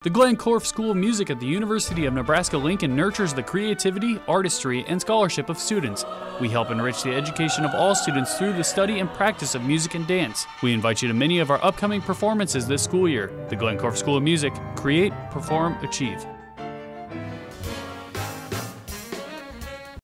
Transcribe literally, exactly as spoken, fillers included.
The Glenn Korff School of Music at the University of Nebraska-Lincoln nurtures the creativity, artistry, and scholarship of students. We help enrich the education of all students through the study and practice of music and dance. We invite you to many of our upcoming performances this school year. The Glenn Korff School of Music. Create, perform, achieve.